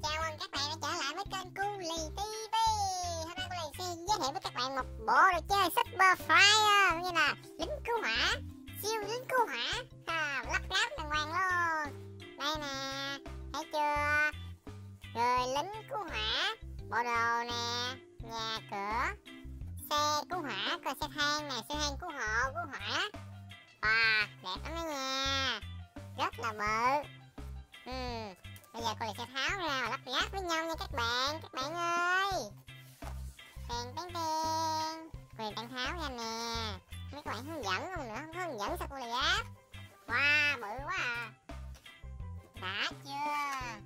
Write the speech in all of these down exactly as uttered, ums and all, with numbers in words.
Chào mừng các bạn đã trở lại với kênh Cu Lì ti vi. Hôm nay Cu Lì sẽ giới thiệu với các bạn một bộ đồ chơi Super Flyer, như là lính cứu hỏa, siêu lính cứu hỏa, à, lắp ráp đàng hoàng luôn. Đây nè, thấy chưa? Người lính cứu hỏa, bộ đồ nè, nhà cửa, xe cứu hỏa, coi xe thang nè, xe thang cứu hộ, cứu hỏa. À, đẹp lắm đó nha, rất là bự. Ừ. Bây giờ cô sẽ tháo ra và lắp ráp với nhau nha các bạn. Các bạn ơi, tèn tèn tèn, cô đang tháo ra nè. Mấy các bạn hướng dẫn không nữa, không có hướng dẫn sao cô lắp. Wow, bự quá à, đã chưa?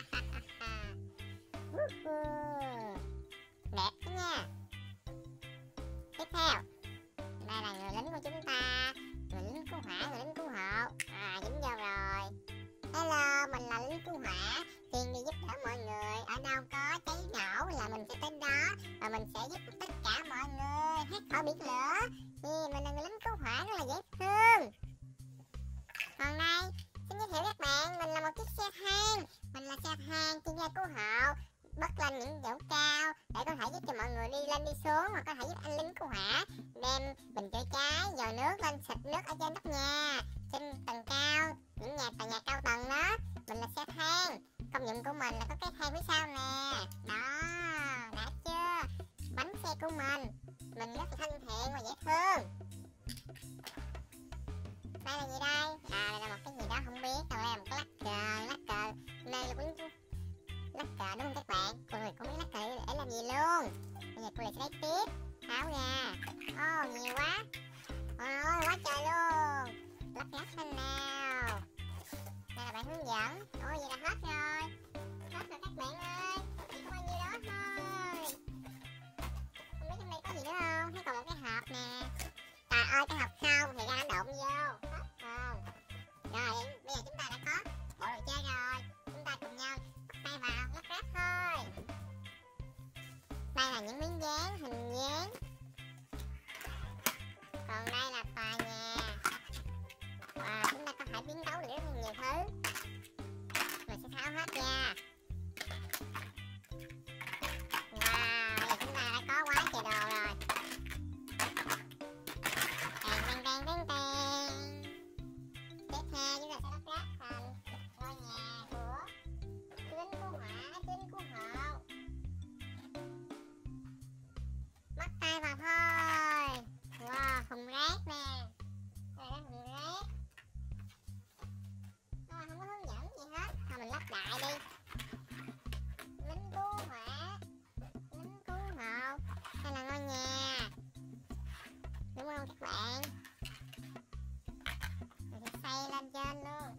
Đẹp đó nha. Tiếp theo, đây là người lính của chúng ta, người lính cứu hỏa, người lính cứu hộ. À, dính vô rồi. Hello, mình là lính cứu hỏa, chuyên đi giúp đỡ mọi người. Ở đâu có cháy nổ là mình sẽ tới đó và mình sẽ giúp tất cả mọi người thoát khỏi biển lửa. Vì mình là người lính cứu hỏa rất là dễ thương. Còn đây, xin giới thiệu các bạn, mình là một chiếc xe thang. Mình là xe thang chuyên gia cứu hộ, bắt lên những chỗ cao để có thể giúp cho mọi người đi lên đi xuống, hoặc có thể giúp anh lính cứu hỏa đem bình chữa cháy, dò nước lên xịt nước ở trên nóc nhà, trên tầng cao, những nhà tòa nhà cao tầng đó. Mình là xe thang, công dụng của mình là có cái thang phía sau nè, đó, đã chưa? Bánh xe của mình mình rất là thân thiện và dễ thương. Đây là gì đây? À, đây là một cái gì đó không biết. Đây là một cái lắc cờ, lắc cờ đây là quyến lắc cờ đúng không các bạn? Cô người cũng biết lắc cờ để làm gì luôn. Bây giờ cô lại sẽ lấy tiếp, tháo ra. Ô, oh, nhiều quá. Ôi, quá trời luôn. Lắp ráp lên nào. Đây là bạn hướng dẫn. Ôi, vậy là hết rồi. Hết rồi các bạn ơi, chỉ có bao nhiêu đó thôi. Không biết trong đây có gì nữa không? Thấy còn một cái hộp nè. Trời ơi, cái hộp không thì ra nó đụng vô. Hết không? Rồi, bây giờ chúng ta đã có bộ đồ chơi rồi. Chúng ta cùng nhau bắt tay vào lắp ráp thôi. Đây là những miếng dán, hình dán. Còn đây là tòa nhà. Wow, chúng ta có thể biến đấu được rất là nhiều thứ. Mình sẽ tháo hết nha. Wow, bây giờ chúng ta đã có quá trời đồ rồi. Tèn tèn tèn tèn tèn. Tiếp theo chúng ta sẽ lắp ráp thành ngôi nhà của lính cứu hỏa, lính cứu hộ. Bắt tay vào thôi. Wow, thùng rác nè. Đây là thùng rác. Thôi không có hướng dẫn gì hết, thôi mình lắp đại đi. Lính cứu hỏa, lính cứu hộ. Đây là ngôi nhà, đúng không các bạn? Mình sẽ xây lên trên luôn.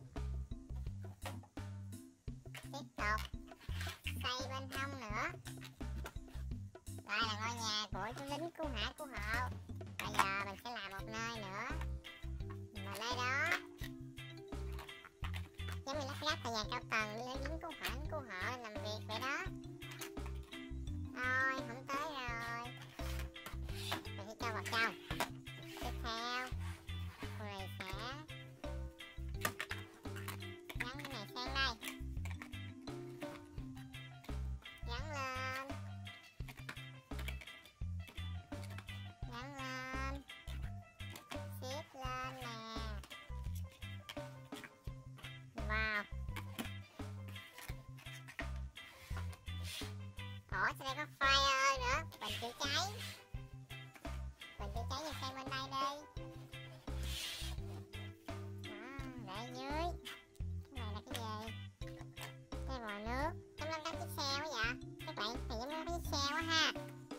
Tiếp tục xây bên hông nữa. Đây là ngôi nhà của chú lính cứu hỏa cứu hộ. Bây giờ mình sẽ làm một nơi nữa. Mà nơi đó giống như lắp ráp tòa nhà cao tầng, lính cứu hỏa, lính cứu hộ làm việc vậy đó. Thôi, không tới rồi. Mình sẽ cho vào trong. Tiếp theo, cô này sẽ gắn cái này sang đây. Gắn lên. Gắn lên. Xếp lên nè. Wow. Ủa, sao đây có fire nữa, bình chữa cháy. Bình chữa cháy thì sang bên đây đi. Đó, để dưới. Cái này là cái gì? Cái vòi nước. Trong năm trăm chiếc xe quá vậy? Các bạn, thì giống như cái chiếc xe quá ha.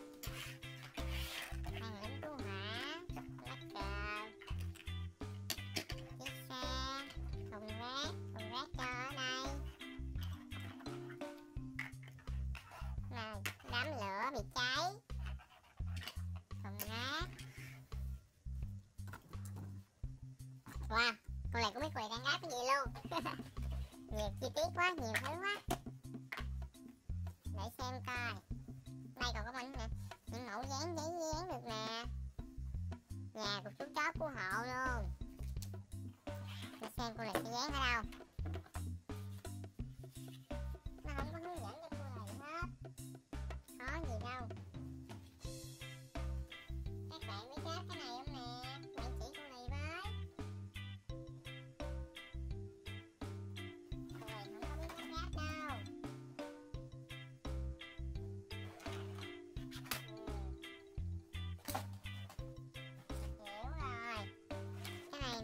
Đây là lính cứu hỏa, lắc cờ, chiếc xe, thùng rác, thùng rác cho ở đây. Này, đám lửa bị cháy. Thùng rác. Wow, con này cũng biết cô này đang ráp cái gì luôn. Nhiều chi tiết quá, nhiều thứ quá. Để xem coi. Đây còn có mình nè, những mẫu dán giấy dán được nè. Nhà của chú chó cứu hộ luôn. Để xem cô này sẽ dán ở đâu. Nó không có hướng dẫn cho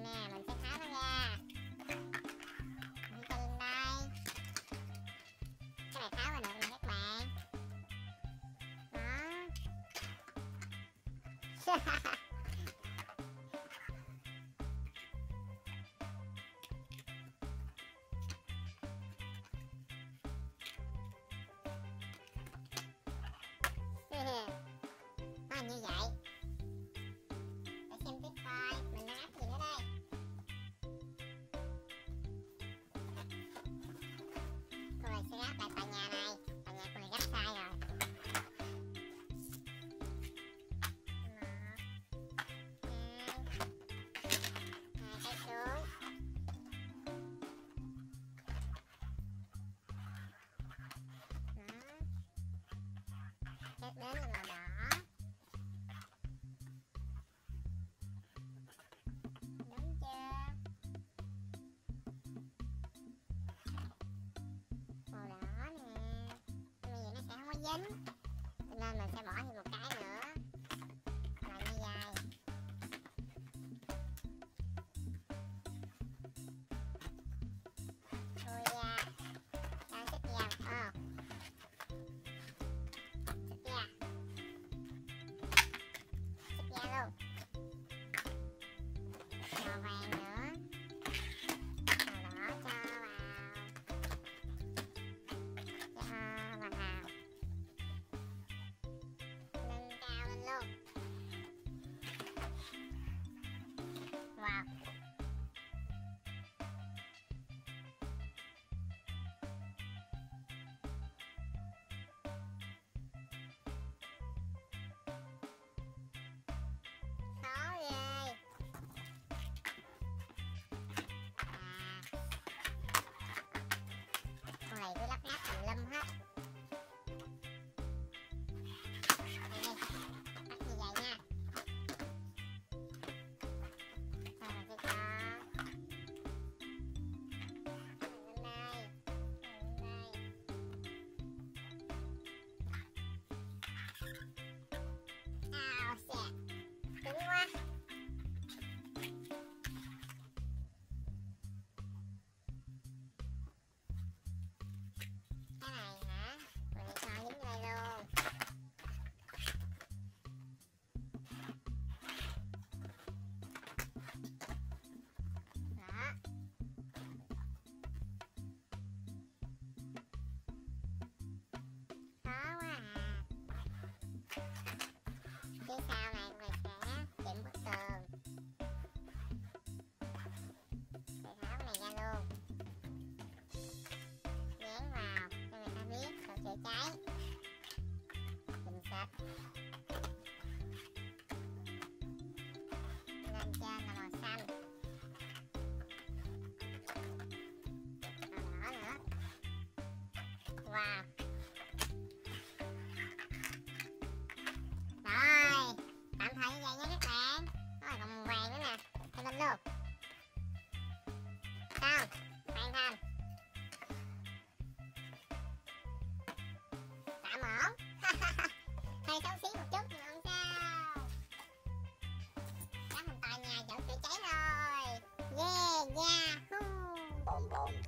nè, mình sẽ tháo nó ra. Mình cho lên đây. Cái này tháo ra được nè các bạn. Đó. Nó như vậy. Để xem tiếp coi mình đang áp gì nữa đây. Cô này sẽ áp lại tòa nhà này. Tòa nhà cô này gấp sai rồi. Một, hai, hai cái xuống. Đó. Tiếp đến là màu đỏ. Đúng chưa? Màu đỏ nè. Bây giờ nó sẽ không có dính, cho nên mình sẽ bỏ thêm một cái nữa. Rồi nó dài. Thôi ra. Đang xích vào. Ờ. Xích ra. Xích ra luôn. Màu vàng nữa. Màu đỏ cho vào. Cho vào. Nâng cao lên luôn. Wow. Khó ghê. Con này cứ lắp ráp tùm lum hết. Đây đi, bắt như vậy nha. Rồi mình sẽ cho lên đây, lên đây. Ao xè, cứng quá. Cái này hả? Mình cho dính đây luôn. Đó. Khó quá à. Phía sau này mình sẽ chỉnh bức tường. Để tháo cái này ra luôn. Dán vào cho người ta biết đồ chữa cháy. Bình xịt. Lên trên là màu xanh. Màu đỏ nữa. Wow. Rồi, tạm thời như vậy nha các bạn. Rồi còn màu vàng nữa nè. Cho lên luôn. Xong, hoàn thành. Tạm ổn. Hơi xấu xí một chút nhưng không sao. Đã thành tòa nhà chợ chữa cháy rồi. Yeah, yahoo. Bom bom.